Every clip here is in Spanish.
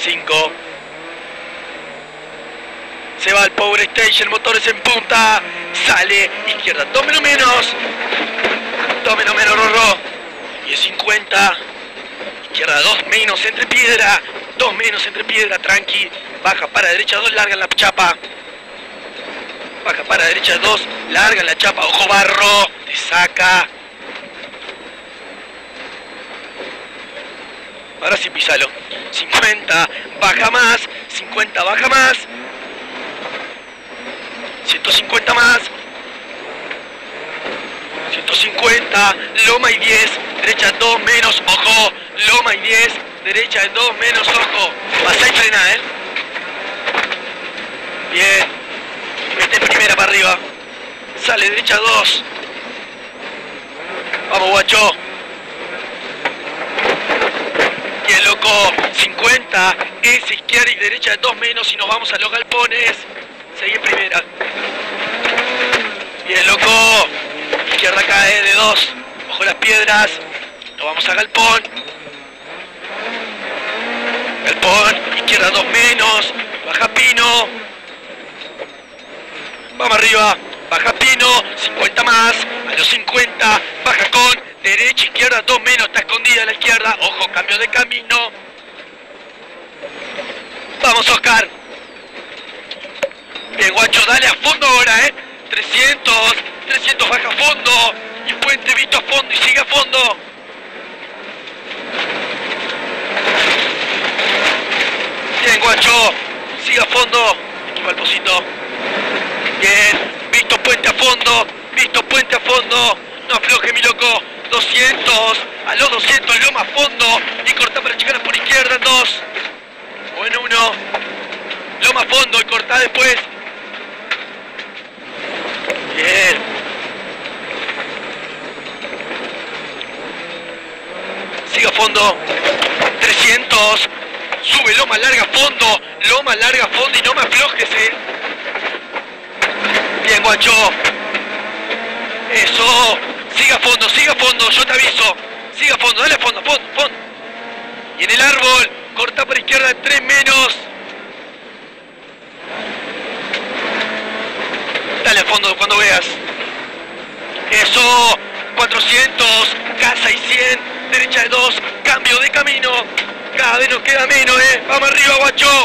5. Se va al Power Station, motores en punta. Sale, izquierda, 2 menos. 2 menos, Rorro. 10.50. Izquierda, 2 menos entre piedra. 2 menos entre piedra, tranqui. Baja para derecha, 2 larga en la chapa. Baja para derecha, 2 larga en la chapa. Ojo, Barro. Te saca. Ahora sí, pisalo. 50, baja más. 50, baja más. 150 más. 150, loma y 10, derecha 2 menos, ojo. Loma y 10, derecha 2 menos, ojo. Pasa y frena, Bien. Mete primera para arriba. Sale derecha 2. Vamos, guacho. Bien, loco. 50, es izquierda y derecha 2 menos y nos vamos a los galpones. Seguí en primera. Bien, loco. Izquierda cae de 2. Ojo las piedras. Nos vamos a galpón. Galpón. Izquierda 2 menos. Baja Pino. Vamos arriba. Baja Pino. 50 más. A los 50. Baja con derecha, izquierda 2 menos. Está escondida a la izquierda. Ojo, cambio de camino. Vamos, Oscar. Bien, guacho, dale a fondo ahora, 300, 300, baja a fondo. Y Puente Vito a fondo y sigue a fondo. Bien, guacho, sigue a fondo. Aquí va el pocito. Bien, Vito Puente a fondo. Vito Puente a fondo. No afloje, mi loco. 200, a los 200, loma a fondo. Y corta para llegar por izquierda en 2. Bueno, 1. Loma a fondo y corta después. Bien. Sigue a fondo. 300. Sube, loma larga a fondo. Loma larga a fondo y no me aflojes, Bien, guacho. Eso. Sigue a fondo, yo te aviso. Sigue a fondo, dale a fondo, fondo. Y en el árbol, corta por izquierda 3 menos. Dale a fondo cuando veas. Eso. 400. Casa y 100. Derecha de 2. Cambio de camino. Cada vez nos queda menos, Vamos arriba, guacho.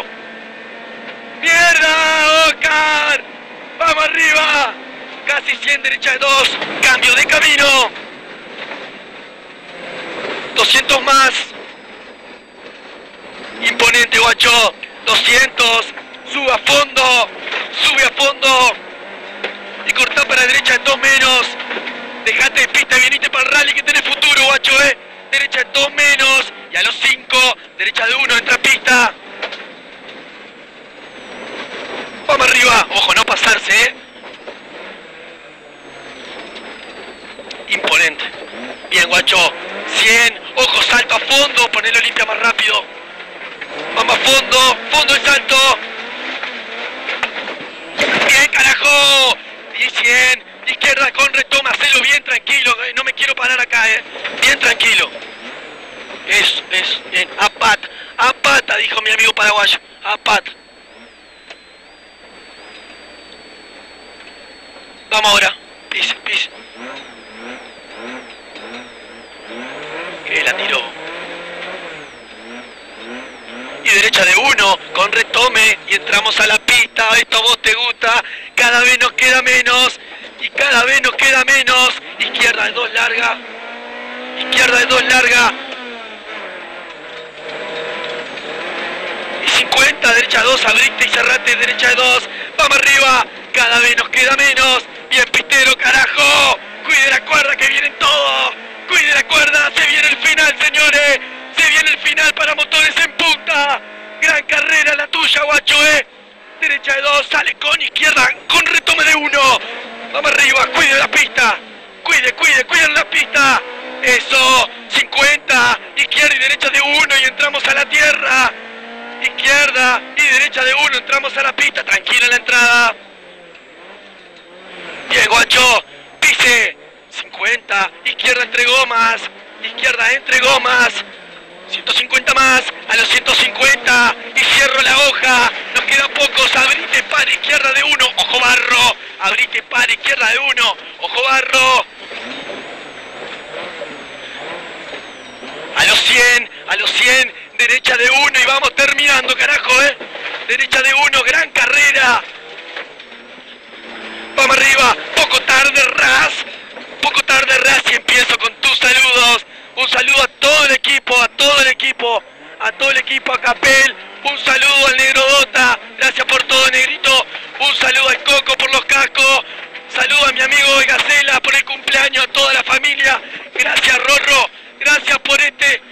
¡Mierda, Oscar! ¡Vamos arriba! Casi 100, derecha de 2. Cambio de camino. 200 más. Imponente, guacho. 200. Sube a fondo. Sube a fondo. Y cortá para derecha en 2 menos. Dejate de pista y venite para el rally que tenés futuro, guacho, Derecha en 2 menos. Y a los 5. Derecha de 1, entra a pista. Vamos arriba. Ojo, no pasarse, Imponente. Bien, guacho. 100. Ojo, salto a fondo. Ponelo limpia más rápido. Vamos a fondo. Fondo y salto. Bien, carajo. Y 100. Izquierda con retoma. Hacelo bien tranquilo. No me quiero parar acá, Bien tranquilo. Eso. Bien. A pata, dijo mi amigo paraguayo. A pata. Vamos ahora. Pise. Que la tiró. Y derecha de 1, con retome. Y entramos a la pista. Esto a vos te gusta. Cada vez nos queda menos. Y cada vez nos queda menos. Izquierda de 2 larga. Izquierda de 2 larga. Y 50, derecha 2, abriste y cerrate, derecha de 2. Vamos arriba. Cada vez nos queda menos. Bien, pistero, carajo. Cuide la cuerda que vienen todos. Cuide la cuerda. Se viene el final, señores. Se viene el final para motores en punta. Gran carrera la tuya, guacho, Derecha de 2, sale con izquierda, con retome de 1. Vamos arriba, cuide la pista. Cuiden la pista. Eso, 50, izquierda y derecha de 1 y entramos a la tierra. Izquierda y derecha de 1, entramos a la pista. Tranquila en la entrada. Bien, guacho, pise. 50, izquierda entre gomas. Izquierda entre gomas. 150 más, a los 150 y cierro la hoja. Nos queda poco. Abrite para izquierda de 1, ojo Barro. Abrite para izquierda de 1, ojo Barro. A los 100, derecha de 1 y vamos terminando, carajo, derecha de 1, gran carrera. Vamos arriba, poco tarde Raz y empiezo con tus saludos. Un saludo a todo el equipo, a Capel. Un saludo al Negro Dota, gracias por todo, Negrito. Un saludo al Coco por los cascos. Saludo a mi amigo Gacela por el cumpleaños, a toda la familia. Gracias Rorro, gracias por este